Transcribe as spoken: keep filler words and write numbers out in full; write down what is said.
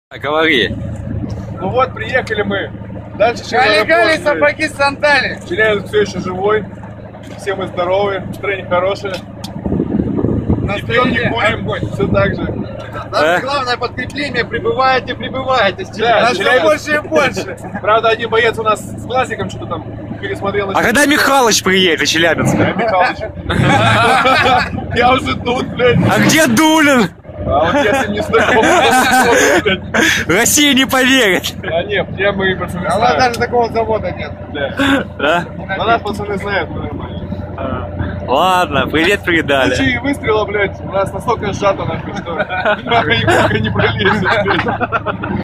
Говори. Ну вот, приехали мы. Дальше Гали-гали, сапоги, сандали. Челябинск все еще живой. Все мы здоровы, настроение хорошее. Не пьем, не курим, все так же. Наше главное подкрепление, прибывайте, прибывайте. Да, Нас все Челябинск. больше и больше. Правда, один боец у нас с глазиком что-то там пересмотрел. А когда Михалыч приедет из Челябинска? А, Михалыч. Я уже тут, блядь. А где Дулин? А вот я с ним не знаком. Россия не поверит. А нет, я мы пацаны А у нас знаем. даже такого завода нет. Да. Да? На нас пацаны знают, мы нормально. Ладно, привет В передали. случае выстрела, блядь, у нас настолько сжато, нахуй, что никуда не пролезет, блядь.